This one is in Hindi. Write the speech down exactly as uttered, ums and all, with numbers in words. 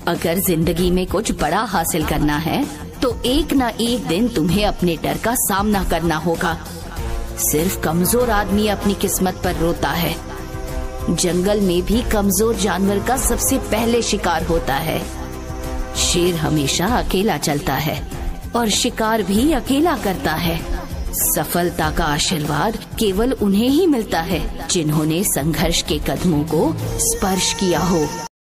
अगर जिंदगी में कुछ बड़ा हासिल करना है तो एक न एक दिन तुम्हें अपने डर का सामना करना होगा। सिर्फ कमजोर आदमी अपनी किस्मत पर रोता है। जंगल में भी कमजोर जानवर का सबसे पहले शिकार होता है। शेर हमेशा अकेला चलता है और शिकार भी अकेला करता है। सफलता का आशीर्वाद केवल उन्हें ही मिलता है जिन्होंने संघर्ष के कदमों को स्पर्श किया हो।